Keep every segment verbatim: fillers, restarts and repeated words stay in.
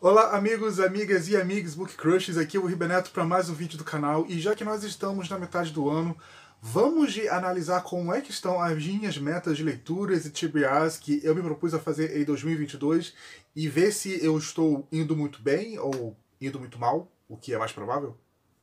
Olá amigos, amigas e amigos Book Crushers, aqui é o Ribeneto para mais um vídeo do canal. E já que nós estamos na metade do ano, vamos de analisar como é que estão as minhas metas de leituras e T B Rs que eu me propus a fazer em dois mil e vinte e dois e ver se eu estou indo muito bem ou indo muito mal, o que é mais provável.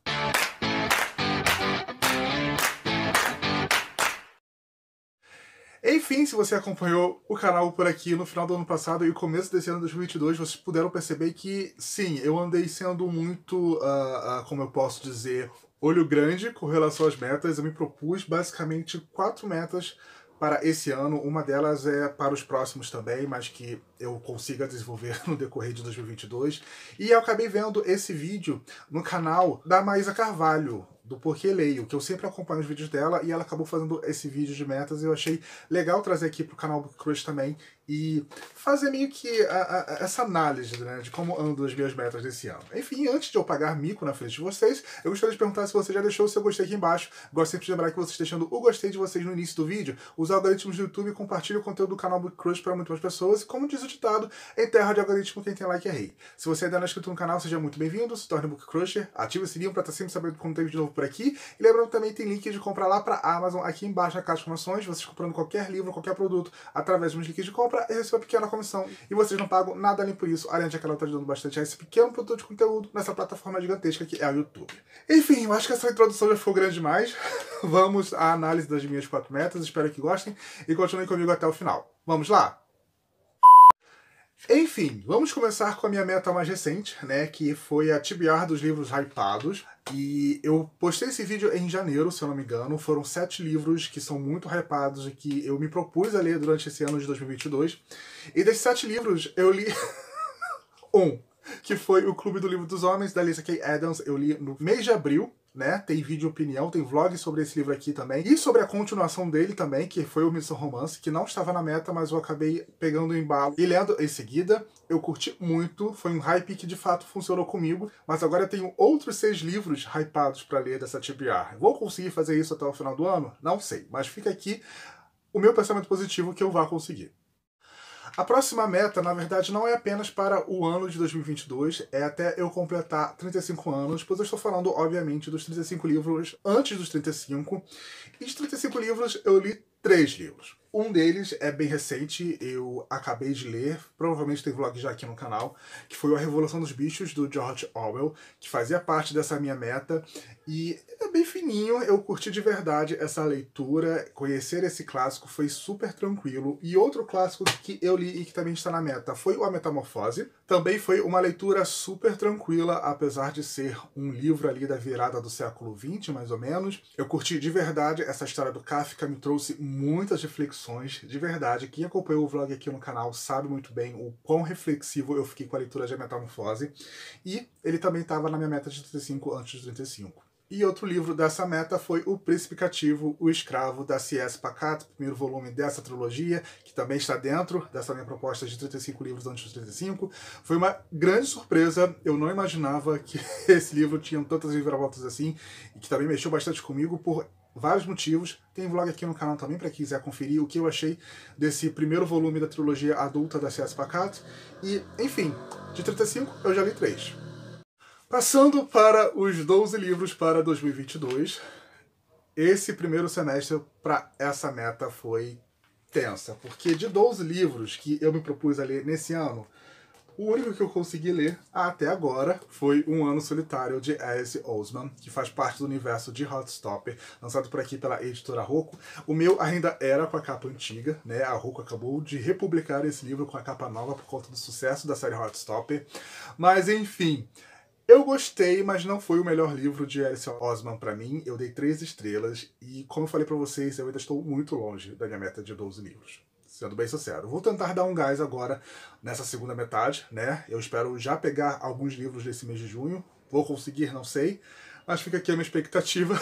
Enfim, se você acompanhou o canal por aqui no final do ano passado e o começo desse ano de dois mil e vinte e dois, vocês puderam perceber que, sim, eu andei sendo muito, uh, uh, como eu posso dizer, olho grande com relação às metas. Eu me propus basicamente quatro metas para esse ano. Uma delas é para os próximos também, mas que eu consiga desenvolver no decorrer de dois mil e vinte e dois. E eu acabei vendo esse vídeo no canal da Maísa Carvalho, do Porquê Leio, que eu sempre acompanho os vídeos dela, e ela acabou fazendo esse vídeo de metas, e eu achei legal trazer aqui pro canal Book Crush também, e fazer meio que a, a, essa análise, né, de como andam as minhas metas desse ano. Enfim, antes de eu pagar mico na frente de vocês, eu gostaria de perguntar se você já deixou o seu gostei aqui embaixo. Gosto sempre de lembrar que vocês deixando o gostei de vocês no início do vídeo, os algoritmos do YouTube compartilham o conteúdo do canal Book Crush para muitas mais pessoas, e como diz o ditado, em terra de algoritmo quem tem like é rei. Se você ainda não é inscrito no canal, seja muito bem-vindo, se torne Book Crusher, ative o sininho para estar sempre sabendo quando tem vídeo novo por aqui, e lembrando que também tem link de compra lá para a Amazon aqui embaixo na caixa de informações. Vocês comprando qualquer livro, qualquer produto através dos links de compra, eu recebo uma pequena comissão e vocês não pagam nada além por isso, além de que ela está ajudando bastante a esse pequeno produtor de conteúdo nessa plataforma gigantesca que é o YouTube. Enfim, eu acho que essa introdução já ficou grande demais. Vamos à análise das minhas quatro metas, espero que gostem e continuem comigo até o final. Vamos lá? Enfim, vamos começar com a minha meta mais recente, né, que foi a T B R dos livros hypados. E eu postei esse vídeo em janeiro, se eu não me engano. Foram sete livros que são muito hypados e que eu me propus a ler durante esse ano de dois mil e vinte e dois. E desses sete livros, eu li um, que foi O Clube do Livro dos Homens, da Alicia K. Adams. Eu li no mês de abril. Né? Tem vídeo opinião, tem vlog sobre esse livro aqui também. E sobre a continuação dele também, que foi o Missão Romance, que não estava na meta, mas eu acabei pegando o embalo e lendo em seguida. Eu curti muito, foi um hype que de fato funcionou comigo, mas agora eu tenho outros seis livros hypados para ler dessa T B R. Vou conseguir fazer isso até o final do ano? Não sei, mas fica aqui o meu pensamento positivo que eu vá conseguir. A próxima meta, na verdade, não é apenas para o ano de dois mil e vinte e dois, é até eu completar trinta e cinco anos, pois eu estou falando, obviamente, dos trinta e cinco livros antes dos trinta e cinco. E de trinta e cinco livros, eu li três livros. Um deles é bem recente, eu acabei de ler, provavelmente tem vlog já aqui no canal, que foi A Revolução dos Bichos, do George Orwell, que fazia parte dessa minha meta, e é bem fininho, eu curti de verdade essa leitura, conhecer esse clássico foi super tranquilo. E outro clássico que eu li e que também está na meta foi o A Metamorfose. Também foi uma leitura super tranquila, apesar de ser um livro ali da virada do século vinte, mais ou menos. Eu curti de verdade essa história do Kafka, me trouxe muitas reflexões. De verdade, quem acompanhou o vlog aqui no canal sabe muito bem o quão reflexivo eu fiquei com a leitura de A Metamorfose. E ele também estava na minha meta de trinta e cinco antes de trinta e cinco. E outro livro dessa meta foi O Príncipe Cativo, o Escravo, da C S Pacat, primeiro volume dessa trilogia, que também está dentro dessa minha proposta de trinta e cinco livros antes dos trinta e cinco. Foi uma grande surpresa, eu não imaginava que esse livro tinha tantas reviravoltas assim, e que também mexeu bastante comigo por vários motivos. Tem vlog aqui no canal também para quem quiser conferir o que eu achei desse primeiro volume da trilogia adulta da C S Pacat. E, enfim, de trinta e cinco eu já li três. Passando para os doze livros para dois mil e vinte e dois, esse primeiro semestre para essa meta foi tensa, porque de doze livros que eu me propus a ler nesse ano, o único que eu consegui ler até agora foi Um Ano Solitário, de Alice Oseman, que faz parte do universo de Heartstopper, lançado por aqui pela editora Rocco. O meu ainda era com a capa antiga, né? A Rocco acabou de republicar esse livro com a capa nova por conta do sucesso da série Heartstopper. Mas enfim, eu gostei, mas não foi o melhor livro de Alice Oseman para mim. Eu dei três estrelas e, como eu falei para vocês, eu ainda estou muito longe da minha meta de doze livros. Sendo bem sincero. Vou tentar dar um gás agora nessa segunda metade, né? Eu espero já pegar alguns livros desse mês de junho. Vou conseguir, não sei. Mas fica aqui a minha expectativa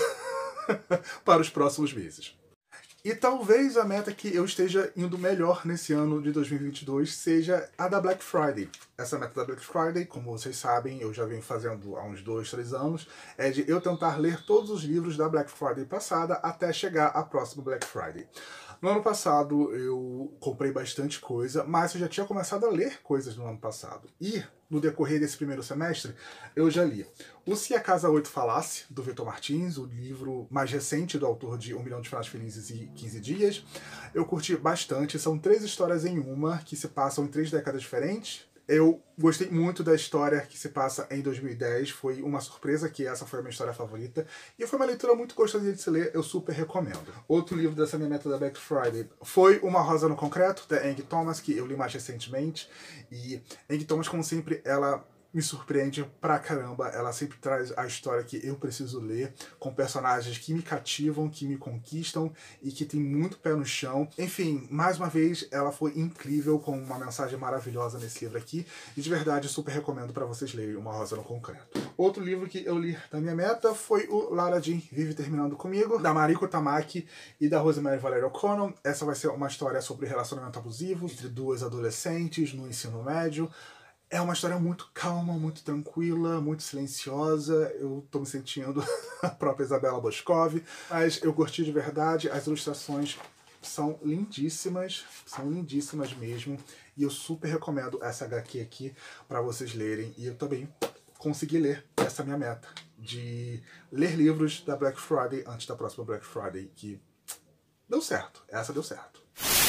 para os próximos meses. E talvez a meta que eu esteja indo melhor nesse ano de dois mil e vinte e dois seja a da Black Friday. Essa meta da Black Friday, como vocês sabem, eu já venho fazendo há uns dois, três anos, é de eu tentar ler todos os livros da Black Friday passada até chegar à próxima Black Friday. No ano passado eu comprei bastante coisa, mas eu já tinha começado a ler coisas no ano passado. E no decorrer desse primeiro semestre eu já li O Se a Casa oito Falasse, do Victor Martins, o livro mais recente do autor de Um Milhão de Finais Felizes e quinze Dias. Eu curti bastante, são três histórias em uma, que se passam em três décadas diferentes. Eu gostei muito da história que se passa em dois mil e dez, foi uma surpresa que essa foi a minha história favorita, e foi uma leitura muito gostosa de se ler, eu super recomendo. Outro livro dessa minha meta da Black Friday foi Uma Rosa no Concreto, da Angie Thomas, que eu li mais recentemente, e Angie Thomas, como sempre, ela me surpreende pra caramba, ela sempre traz a história que eu preciso ler, com personagens que me cativam, que me conquistam e que tem muito pé no chão. Enfim, mais uma vez, ela foi incrível, com uma mensagem maravilhosa nesse livro aqui, e de verdade super recomendo para vocês lerem Uma Rosa no Concreto. Outro livro que eu li da minha meta foi o Lara Jean Vive Terminando Comigo, da Mariko Tamaki e da Rosemary Valerie O'Connell. Essa vai ser uma história sobre relacionamento abusivo entre duas adolescentes no ensino médio. É uma história muito calma, muito tranquila, muito silenciosa. Eu tô me sentindo a própria Isabella Boscov, mas eu curti de verdade. As ilustrações são lindíssimas, são lindíssimas mesmo. E eu super recomendo essa agá quê aqui para vocês lerem. E eu também consegui ler essa minha meta, de ler livros da Black Friday antes da próxima Black Friday, que deu certo. Essa deu certo.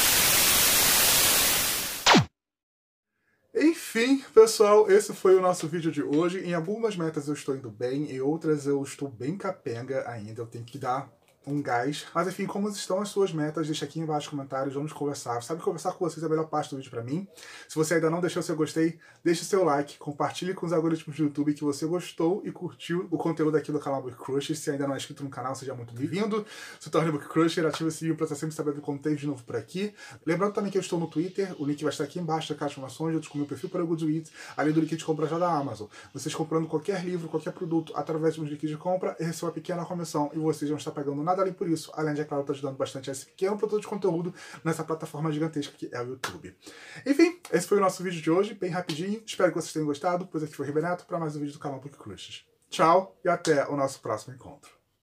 Enfim, pessoal, esse foi o nosso vídeo de hoje. Em algumas metas eu estou indo bem, em outras eu estou bem capenga ainda, eu tenho que dar um gás. Mas enfim, como estão as suas metas, deixa aqui embaixo nos comentários, vamos conversar. Sabe, conversar com vocês é a melhor parte do vídeo pra mim. Se você ainda não deixou seu gostei, deixe seu like, compartilhe com os algoritmos do YouTube que você gostou e curtiu o conteúdo aqui do canal Book Crusher. Se ainda não é inscrito no canal, seja muito bem-vindo. Se torne Book Crusher, ative o sininho pra estar sempre sabendo quando tem de novo por aqui. Lembrando também que eu estou no Twitter, o link vai estar aqui embaixo da caixa de informações, junto com o meu perfil para o Goodreads, além do link de compra já da Amazon. Vocês comprando qualquer livro, qualquer produto, através dos links de compra, eu recebo uma pequena comissão e vocês não estão pagando nada ali por isso, além de, é claro, estar ajudando bastante a esse pequeno produto de conteúdo nessa plataforma gigantesca que é o YouTube. Enfim, esse foi o nosso vídeo de hoje, bem rapidinho. Espero que vocês tenham gostado, pois aqui foi o Ribeneto para mais um vídeo do canal Book Crusher. Tchau e até o nosso próximo encontro.